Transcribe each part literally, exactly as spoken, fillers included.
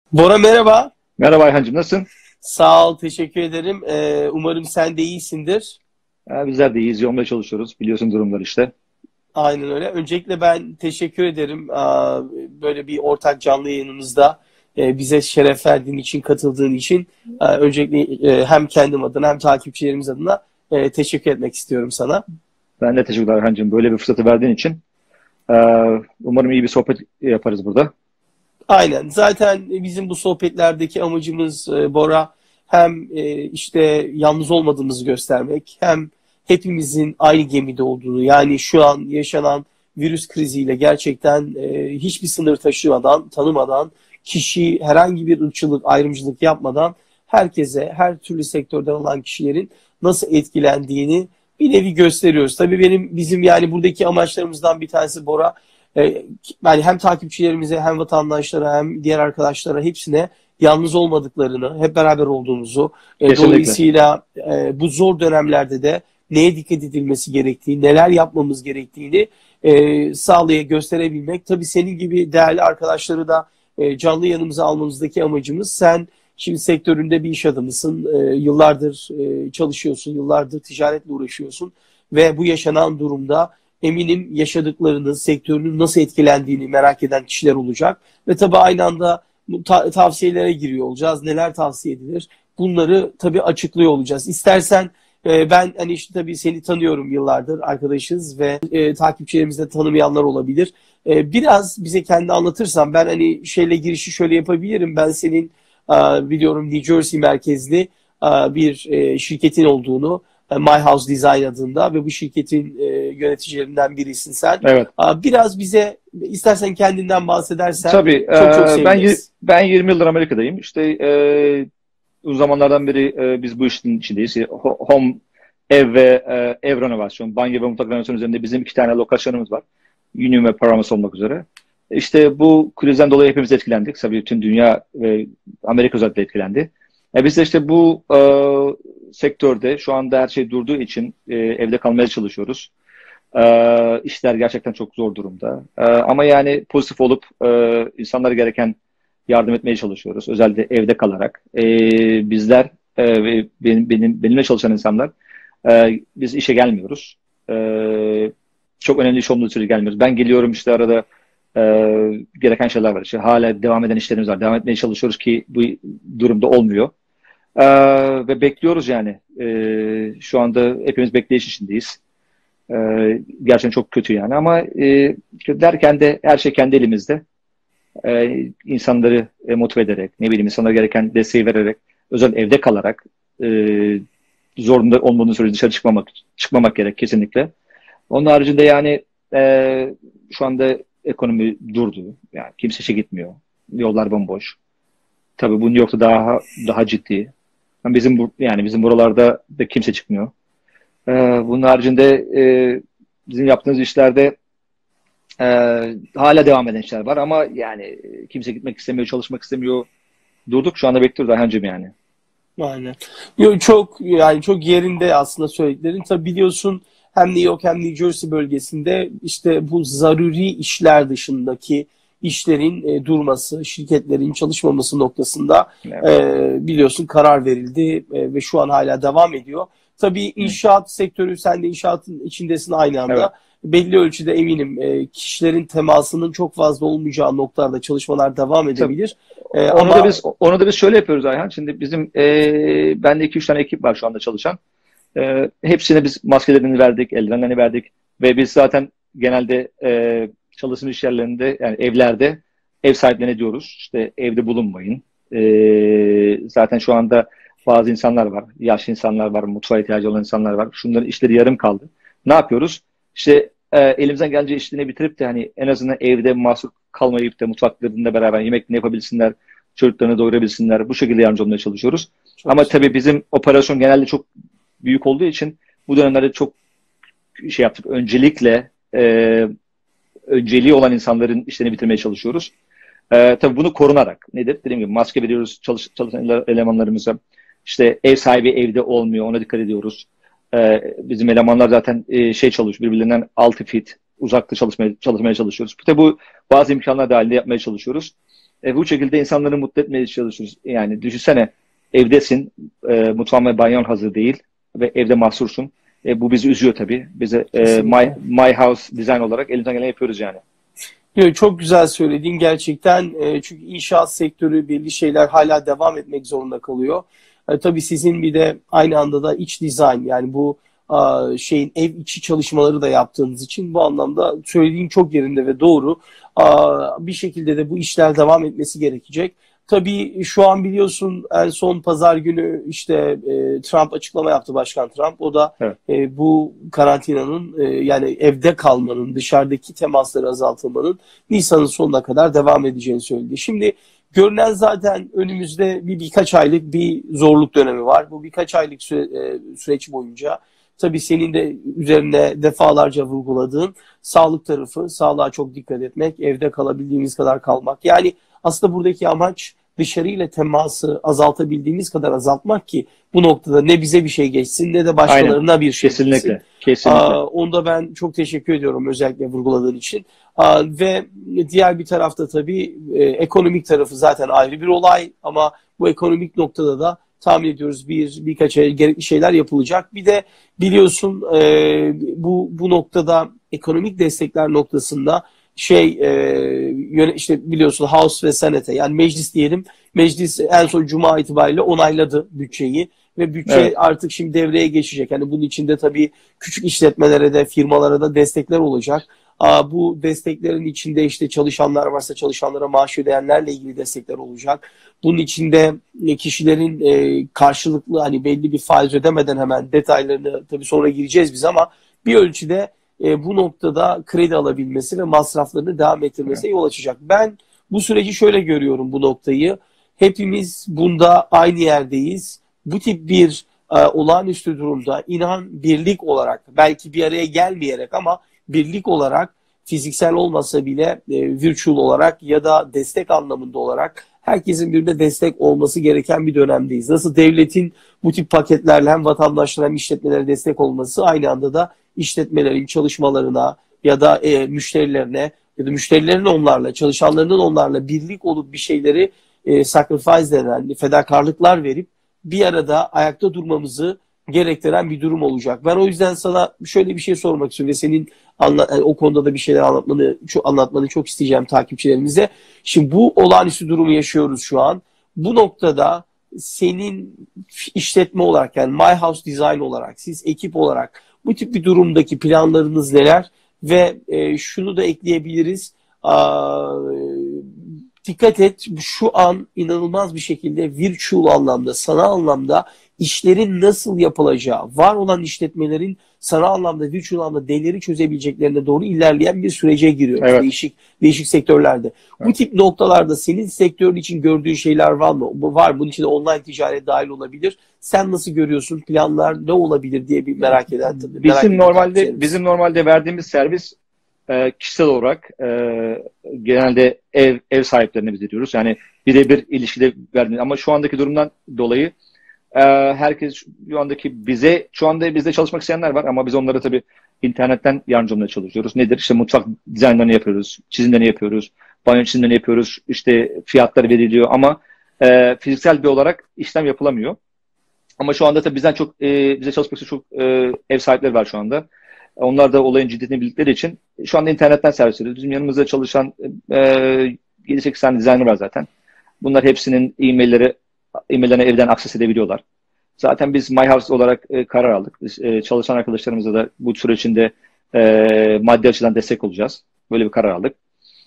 Bora merhaba. Merhaba Ayhancığım, nasılsın? Sağ ol, teşekkür ederim. Ee, umarım sen de iyisindir. Ha, bizler de iyiyiz, yoğunla çalışıyoruz. Biliyorsun durumlar işte. Aynen öyle. Öncelikle ben teşekkür ederim. Aa, böyle bir ortak canlı yayınımızda e, bize şeref verdiğin için, katıldığın için. Aa, öncelikle e, hem kendim adına hem takipçilerimiz adına e, teşekkür etmek istiyorum sana. Ben de teşekkürler Ayhancığım, böyle bir fırsatı verdiğin için. Ee, Umarım iyi bir sohbet yaparız burada. Aynen. Zaten bizim bu sohbetlerdeki amacımız e, Bora hem e, işte yalnız olmadığımızı göstermek hem hepimizin aynı gemide olduğunu yani şu an yaşanan virüs kriziyle gerçekten e, hiçbir sınır taşımadan, tanımadan, kişi herhangi bir ırkçılık, ayrımcılık yapmadan herkese, her türlü sektörden olan kişilerin nasıl etkilendiğini bir nevi gösteriyoruz. Tabii benim bizim yani buradaki amaçlarımızdan bir tanesi Bora e, yani hem takipçilerimize hem vatandaşlara hem diğer arkadaşlara hepsine yalnız olmadıklarını, hep beraber olduğumuzu, e, Kesinlikle. dolayısıyla e, bu zor dönemlerde de neye dikkat edilmesi gerektiği, neler yapmamız gerektiğini e, sağlaya gösterebilmek. Tabii senin gibi değerli arkadaşları da e, canlı yanımıza almamızdaki amacımız. Sen şimdi sektöründe bir iş adamısın, e, yıllardır e, çalışıyorsun, yıllardır ticaretle uğraşıyorsun ve bu yaşanan durumda eminim yaşadıklarını, sektörünün nasıl etkilendiğini merak eden kişiler olacak. Ve tabii aynı anda bu ta- tavsiyelere giriyor olacağız. Neler tavsiye edilir? Bunları tabii açıklıyor olacağız. İstersen e, ben hani işte tabii seni tanıyorum yıllardır, arkadaşız ve e, takipçilerimiz de tanımayanlar olabilir. E, biraz bize kendi anlatırsan ben hani şeyle girişi şöyle yapabilirim. Ben senin e, biliyorum New Jersey merkezli e, bir e, şirketin olduğunu, e, My House Design adında ve bu şirketin e, yöneticilerinden birisin sen. Evet. Aa, Biraz bize istersen kendinden bahsedersen Tabii, çok çok e, ben yi- seviniriz. ben yirmi yıldır Amerika'dayım. İşte e, uzun zamanlardan beri e, biz bu işin içindeyiz. Ho- Home, ev ve e, ev renovasyon, banyo ve mutfak renovasyonu üzerinde bizim iki tane lokasyonumuz var. Union ve Paramus olmak üzere. İşte bu krizden dolayı hepimiz etkilendik. Tabii tüm dünya ve Amerika özellikle etkilendi. E biz de işte bu e, sektörde şu anda her şey durduğu için e, evde kalmaya çalışıyoruz. E, işler gerçekten çok zor durumda. E, ama yani pozitif olup e, insanlara gereken yardım etmeye çalışıyoruz. Özellikle evde kalarak. E, bizler e, ve benim, benim benimle çalışan insanlar e, biz işe gelmiyoruz. E, Çok önemli iş olmadığı sürece gelmiyoruz. Ben geliyorum işte arada e, gereken şeyler var. İşte hala devam eden işlerimiz var. Devam etmeye çalışıyoruz ki bu durumda olmuyor. E, Ve bekliyoruz yani. E, şu anda hepimiz bekleyiş içindeyiz. E, Gerçekten çok kötü yani ama e, derken de her şey kendi elimizde. E, insanları e, motive ederek, ne bileyim insanlara gereken desteği vererek, özel evde kalarak e, zorunda olmadığın sürece dışarı çıkmamak çıkmamak gerek kesinlikle. Onun haricinde yani e, şu anda ekonomi durdu. Yani kimse işe gitmiyor. Yollar bomboş. Tabii bu New York'ta daha daha ciddi. Ama bizim bu, yani bizim buralarda da kimse çıkmıyor. E, Bunun haricinde e, bizim yaptığımız işlerde e, hala devam eden işler var ama yani kimse gitmek istemiyor, çalışmak istemiyor. Durduk şu anda bekliyoruz Ayhancığım yani. Aynen. Yo, çok yani çok yerinde aslında söylediklerin. Tabii biliyorsun hem New York hem New Jersey bölgesinde işte bu zaruri işler dışındaki işlerin e, durması, şirketlerin çalışmaması noktasında Evet. e, biliyorsun karar verildi e, ve şu an hala devam ediyor. Tabii Hı. inşaat sektörü, sen de inşaatın içindesin aynı Evet. anda. Belli ölçüde eminim e, kişilerin temasının çok fazla olmayacağı noktalarda çalışmalar devam Tabii. edebilir. E, Onu da ama biz onu da biz şöyle yapıyoruz Ayhan. Şimdi bizim e, bende iki üç tane ekip var şu anda çalışan. E, hepsine biz maskelerini verdik, eldivenlerini verdik ve biz zaten genelde e, çalışma iş yerlerinde yani evlerde ev sahiplerine diyoruz. İşte evde bulunmayın. E, zaten şu anda bazı insanlar var, yaşlı insanlar var, mutfağa ihtiyacı olan insanlar var. Şunların işleri yarım kaldı. Ne yapıyoruz? İşte e, elimizden gelince işlerini bitirip de hani en azından evde mahsur kalmayıp da mutfaklarında beraber yemeklerini yapabilsinler, çocuklarını doyurabilsinler. Bu şekilde yardımcı olmaya çalışıyoruz. çok Ama güzel. tabii bizim operasyon genelde çok büyük olduğu için bu dönemlerde çok şey yaptık. Öncelikle e, önceliği olan insanların işlerini bitirmeye çalışıyoruz. E, tabii bunu korunarak. Nedir? Dediğim gibi maske veriyoruz çalış, çalışan elemanlarımıza. İşte ev sahibi evde olmuyor. Ona dikkat ediyoruz. E, bizim elemanlar zaten e, şey çalışıyor. Birbirlerinden altı fit uzakta çalışmaya, çalışmaya çalışıyoruz. Tabii bu bazı imkanlar dahilinde yapmaya çalışıyoruz. E, bu şekilde insanları mutlu etmeye çalışıyoruz. Yani düşünsene, evdesin, e, mutfağın ve banyon hazır değil ve evde mahsursun. E, bu bizi üzüyor tabii. Bize e, my, my House Design olarak elimizden geleni yapıyoruz yani. Evet, çok güzel söyledin gerçekten. E, çünkü inşaat sektörü belli şeyler hala devam etmek zorunda kalıyor. E, tabii sizin bir de aynı anda da iç dizayn, yani bu a, şeyin ev içi çalışmaları da yaptığınız için bu anlamda söylediğin çok yerinde ve doğru. A, bir şekilde de bu işler devam etmesi gerekecek. Tabii şu an biliyorsun, en son pazar günü işte e, Trump açıklama yaptı, Başkan Trump. O da Evet. e, bu karantinanın e, yani evde kalmanın, dışarıdaki temasları azaltılmanın Nisan'ın sonuna kadar devam edeceğini söyledi. Şimdi görünen zaten önümüzde bir birkaç aylık bir zorluk dönemi var. Bu birkaç aylık süre, e, süreç boyunca tabii senin de üzerine defalarca vurguladığın sağlık tarafı, sağlığa çok dikkat etmek, evde kalabildiğimiz kadar kalmak. Yani aslında buradaki amaç dışarıyla teması azaltabildiğimiz kadar azaltmak ki bu noktada ne bize bir şey geçsin ne de başkalarına Aynen. bir şey Kesinlikle. geçsin. Kesinlikle. Aa, onda ben çok teşekkür ediyorum özellikle vurguladığın için. Aa, ve diğer bir tarafta tabii e, ekonomik tarafı zaten ayrı bir olay, ama bu ekonomik noktada da tahmin ediyoruz bir birkaç ay gerekli şeyler yapılacak. Bir de biliyorsun e, bu bu noktada ekonomik destekler noktasında şey e, işte biliyorsun House ve Senate, yani meclis diyelim, meclis en son Cuma itibariyle onayladı bütçeyi ve bütçe Evet. artık şimdi devreye geçecek. Yani bunun içinde tabii küçük işletmelere de firmalara da destekler olacak. Aa, bu desteklerin içinde işte çalışanlar varsa çalışanlara maaş ödeyenlerle ilgili destekler olacak. Bunun içinde kişilerin e, karşılıklı hani belli bir faiz ödemeden hemen detaylarını tabii sonra gireceğiz biz, ama bir ölçüde e, bu noktada kredi alabilmesi ve masraflarını devam ettirmesine yol açacak. Ben bu süreci şöyle görüyorum, bu noktayı. Hepimiz bunda aynı yerdeyiz. Bu tip bir e, olağanüstü durumda inan birlik olarak, belki bir araya gelmeyerek ama birlik olarak, fiziksel olmasa bile e, virtual olarak ya da destek anlamında olarak herkesin birbirine destek olması gereken bir dönemdeyiz. Nasıl devletin bu tip paketlerle hem vatandaşlara hem işletmelere destek olması, aynı anda da işletmelerin çalışmalarına ya da e, müşterilerine ya da müşterilerin onlarla, çalışanlarının onlarla birlik olup bir şeyleri e, sacrifice denen fedakarlıklar verip bir arada ayakta durmamızı gerektiren bir durum olacak. Ben o yüzden sana şöyle bir şey sormak istiyorum ve senin anla, yani o konuda da bir şeyler anlatmanı, çok, anlatmanı çok isteyeceğim takipçilerimize. Şimdi bu olağanüstü durumu yaşıyoruz şu an. Bu noktada senin işletme olarak, yani My House Design olarak, siz ekip olarak bu tip bir durumdaki planlarınız neler? Ve e, şunu da ekleyebiliriz. Aa, dikkat et, şu an inanılmaz bir şekilde virtual anlamda, sanal anlamda işlerin nasıl yapılacağı, var olan işletmelerin sanal anlamda, virtual anlamda değerleri çözebileceklerine doğru ilerleyen bir sürece giriyoruz. Evet. Değişik değişik sektörlerde. Evet. Bu tip noktalarda senin sektörün için gördüğün şeyler var mı? Var. Bunun içinde online ticaret dahil olabilir. Sen nasıl görüyorsun? Planlar ne olabilir diye bir merak eden tabii. Bizim merak normalde bizim normalde verdiğimiz servis e, kişisel olarak e, genelde ev ev sahiplerine biz ediyoruz. Yani birebir ilişkide verdiğimiz, ama şu andaki durumdan dolayı e, herkes şu andaki bize şu anda bizde çalışmak isteyenler var, ama biz onlara tabii internetten yardımcı olmaya çalışıyoruz. Nedir? İşte mutfak dizaynlarını yapıyoruz, çizimlerini yapıyoruz, banyo çizimlerini yapıyoruz. İşte fiyatlar veriliyor, ama e, fiziksel bir olarak işlem yapılamıyor. Ama şu anda tabii bizden çok e, bize çalışmak için çok e, ev sahipleri var şu anda. Onlar da olayın ciddiyetini bildikleri için şu anda internetten servis ediyoruz. Bizim yanımızda çalışan e, yedi sekiz tane designer var zaten. Bunlar hepsinin e-mailleri e-maillerine evden akses edebiliyorlar. Zaten biz My House olarak e, karar aldık. Biz, e, çalışan arkadaşlarımıza da bu sürecinde e, maddi açıdan destek olacağız. Böyle bir karar aldık.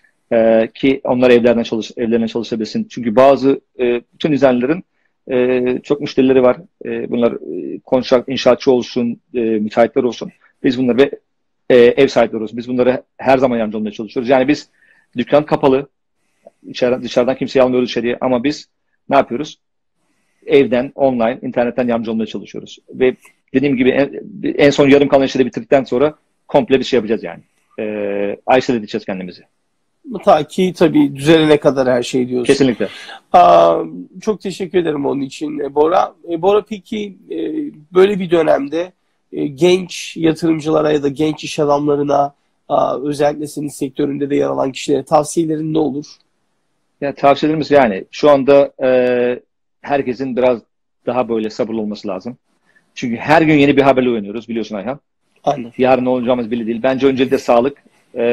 E, ki onlar evlerden çalış, evlerine çalışabilsin. Çünkü bazı e, bütün designerların e, çok müşterileri var. E, bunlar e, kontrakt, inşaatçı olsun, e, müteahhitler olsun. Biz bunları ve e, ev sahipleri olsun. Biz bunları her zaman yardımcı olmaya çalışıyoruz. Yani biz dükkan kapalı. İçeriden, dışarıdan kimseyi almıyoruz içeriye, ama biz ne yapıyoruz? Evden, online, internetten yardımcı olmaya çalışıyoruz. Ve dediğim gibi en, en son yarım kalan işleri bitirdikten sonra komple bir şey yapacağız yani. E, isolate edeceğiz kendimizi. Ta ki tabii düzelene kadar her şey diyorsun. Kesinlikle. Aa, çok teşekkür ederim onun için e, Bora. E, Bora, peki e, böyle bir dönemde e, genç yatırımcılara ya da genç iş adamlarına, a, özellikle senin sektöründe de yer alan kişilere tavsiyelerin ne olur? Ya tavsiyelerimiz yani şu anda e, herkesin biraz daha böyle sabırlı olması lazım. Çünkü her gün yeni bir haberle uyanıyoruz biliyorsun Ayhan. Aynen. Yarın ne olacağımız belli değil. Bence öncelikle sağlık.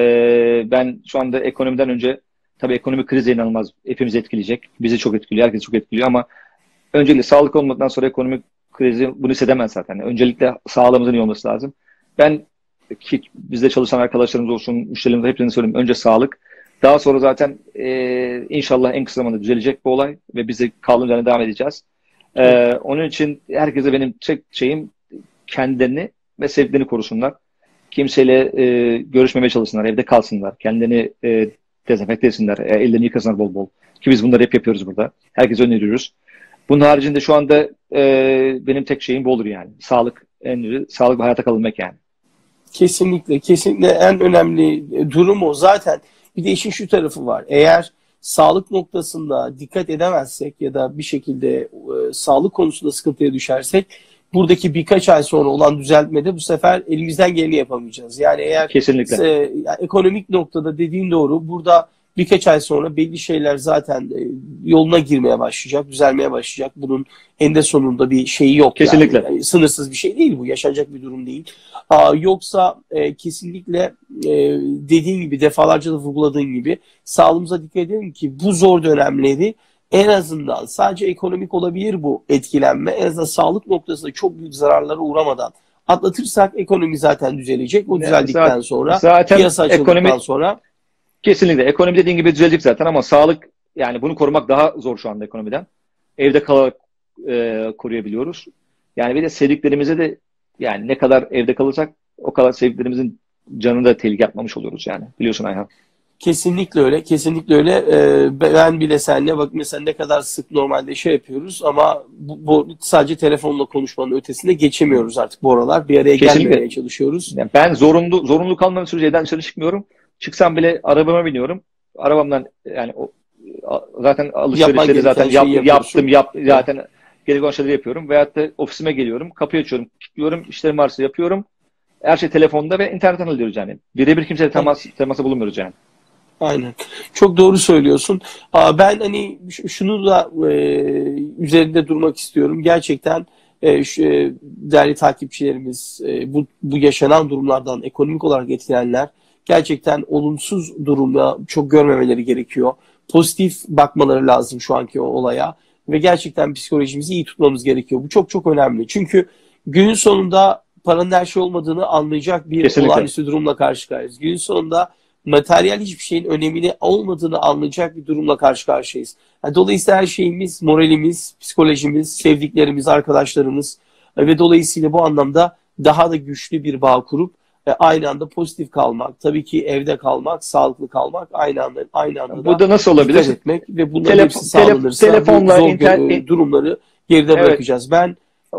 Ee, ben şu anda ekonomiden önce tabii ekonomik kriz inanılmaz hepimizi etkileyecek. Bizi çok etkiliyor, herkesi çok etkiliyor ama öncelikle sağlık olmadan sonra ekonomik krizi bunu hissedemez zaten. Öncelikle sağlığımızın iyi olması lazım. Ben ki bizde çalışan arkadaşlarımız olsun, müşterilerimiz hepsini söyleyeyim. Önce sağlık. Daha sonra zaten e, inşallah en kısa zamanda düzelecek bu olay ve biz de kaldığımız yerden devam edeceğiz. Ee, onun için herkese benim tek şeyim kendilerini ve sevdiklerini korusunlar. Kimseyle e, görüşmemeye çalışsınlar, evde kalsınlar, kendilerini e, dezenfekte etsinler, e, ellerini yıkasınlar bol bol. Ki biz bunları hep yapıyoruz burada. Herkese öneriyoruz. Bunun haricinde şu anda e, benim tek şeyim bu olur yani. Sağlık, en önemli, sağlık ve hayata kalabilmek yani. Kesinlikle, kesinlikle en önemli durum o. Zaten bir de işin şu tarafı var. Eğer sağlık noktasında dikkat edemezsek ya da bir şekilde e, sağlık konusunda sıkıntıya düşersek buradaki birkaç ay sonra olan düzeltmede bu sefer elimizden geleni yapamayacağız. Yani eğer Kesinlikle. e, ekonomik noktada dediğin doğru, burada birkaç ay sonra belli şeyler zaten e, yoluna girmeye başlayacak, düzelmeye başlayacak. Bunun eninde sonunda bir şeyi yok. Kesinlikle. Yani. Yani sınırsız bir şey değil bu, yaşanacak bir durum değil. Aa, yoksa e, kesinlikle e, dediğin gibi, defalarca da vurguladığın gibi sağlığımıza dikkat edelim ki bu zor dönemleri en azından sadece ekonomik olabilir bu etkilenme. En azından sağlık noktasında çok büyük zararlara uğramadan atlatırsak ekonomi zaten düzelecek. O düzeldikten zaten, sonra, zaten piyasa açıldıktan ekonomi, sonra. Kesinlikle. Ekonomi dediğin gibi düzelecek zaten ama sağlık yani bunu korumak daha zor şu anda ekonomiden. Evde kalarak e, koruyabiliyoruz. Yani bir de sevdiklerimize de yani ne kadar evde kalırsak o kadar sevdiklerimizin canını da tehlike atmamış oluyoruz yani. Biliyorsun Ayhan. Kesinlikle öyle, kesinlikle öyle. Ee, ben bile seninle bak mesela ne kadar sık normalde şey yapıyoruz ama bu, bu sadece telefonla konuşmanın ötesinde geçemiyoruz artık bu aralar. Bir araya Kesinlikle. gelmemeye çalışıyoruz. Yani ben zorunlu zorunlu kalmadığım sürece evden dışarı çıkmıyorum. Çıksam bile arabama biniyorum. Arabamdan yani o, zaten alışverişleri zaten yap, yaptım, yap, zaten evet. Gerekli olan şeyleri yapıyorum. Veyahut da ofisime geliyorum, kapıyı açıyorum, kilitliyorum, işlerim varsa yapıyorum. Her şey telefonda ve internetten alıyoruz yani. Birebir kimseyle temas, temasa bulunmuyoruz yani. Aynen. Çok doğru söylüyorsun. Ben hani şunu da e, üzerinde durmak istiyorum. Gerçekten e, şu, e, değerli takipçilerimiz e, bu, bu yaşanan durumlardan ekonomik olarak etkilenenler gerçekten olumsuz durumda çok görmemeleri gerekiyor. Pozitif bakmaları lazım şu anki olaya ve gerçekten psikolojimizi iyi tutmamız gerekiyor. Bu çok çok önemli. Çünkü günün sonunda paranın her şey olmadığını anlayacak bir Kesinlikle. olağanüstü durumla karşı karşıyayız. Günün sonunda materyal hiçbir şeyin önemini olmadığını anlayacak bir durumla karşı karşıyayız. Yani dolayısıyla her şeyimiz, moralimiz, psikolojimiz, sevdiklerimiz, arkadaşlarımız ve dolayısıyla bu anlamda daha da güçlü bir bağ kurup aynı anda pozitif kalmak, tabii ki evde kalmak, sağlıklı kalmak, aynı anda aynı anda bu da nasıl olabilir? Dikkat etmek ve bunların Telef hepsi sağlanırsa telefonla, zor internet durumları geride evet. bırakacağız. Ben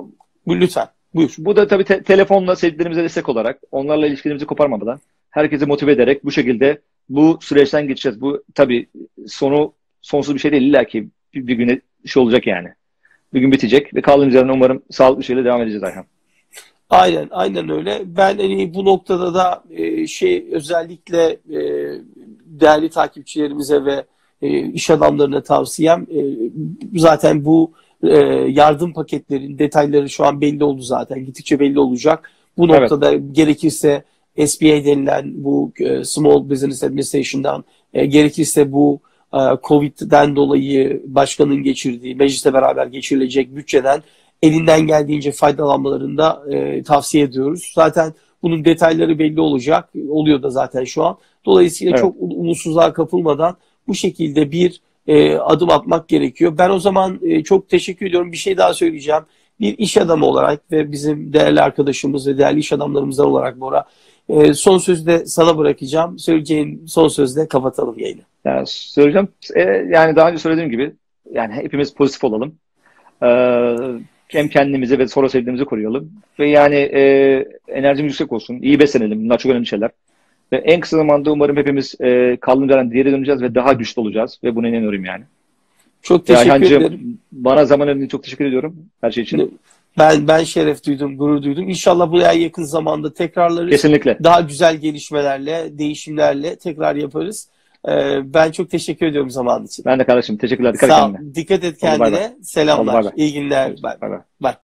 lütfen buyur. Bu da tabii te telefonla sevdiklerimize destek olarak, onlarla ilişkilerimizi koparmadan, herkesi motive ederek bu şekilde bu süreçten geçeceğiz. Bu tabii sonu sonsuz bir şey değil. İlla ki bir, bir güne şey olacak yani. Bir gün bitecek ve kaldığımız yerden umarım sağlıklı şeyle devam edeceğiz Ayhan. Aynen, aynen öyle. Ben hani bu noktada da e, şey özellikle e, değerli takipçilerimize ve e, iş adamlarına tavsiyem e, zaten bu e, yardım paketlerin detayları şu an belli oldu zaten. Gittikçe belli olacak. Bu noktada evet. Gerekirse S B A denilen bu e, Small Business Administration'dan e, gerekirse bu e, Covid'den dolayı başkanın geçirdiği, meclisle beraber geçirilecek bütçeden elinden geldiğince faydalanmalarını da e, tavsiye ediyoruz. Zaten bunun detayları belli olacak. Oluyor da zaten şu an. Dolayısıyla evet. Çok umutsuzluğa kapılmadan bu şekilde bir e, adım atmak gerekiyor. Ben o zaman e, çok teşekkür ediyorum. Bir şey daha söyleyeceğim. Bir iş adamı olarak ve bizim değerli arkadaşımız ve değerli iş adamlarımızdan olarak Bora, e, son sözü de sana bırakacağım. Söyleyeceğin son sözle kapatalım yayını. Yani söyleyeceğim. E, yani daha önce söylediğim gibi yani hepimiz pozitif olalım. Ee, hem kendimizi ve sonra sevdiğimizi koruyalım. Ve yani e, enerjimiz yüksek olsun. İyi beslenelim. Bunlar çok önemli şeyler. Ve en kısa zamanda umarım hepimiz e, kaldığımız yerden diğeri döneceğiz ve daha güçlü olacağız. Ve buna inanıyorum yani. Çok teşekkür yani, ederim. Bana zaman ayırdığın için çok teşekkür ediyorum. Her şey için. Ben ben şeref duydum, gurur duydum. İnşallah bu en yakın zamanda tekrarlarız. Kesinlikle. Daha güzel gelişmelerle, değişimlerle tekrar yaparız. Ee, ben çok teşekkür ediyorum zamanın için. Ben de kardeşim teşekkürler. Dikkat et Sağ ol. kendine. Dikkat et Oldu, bay bay. kendine. Selamlar. Oldu, bay bay. İyi günler. Bay Bay bay. bay.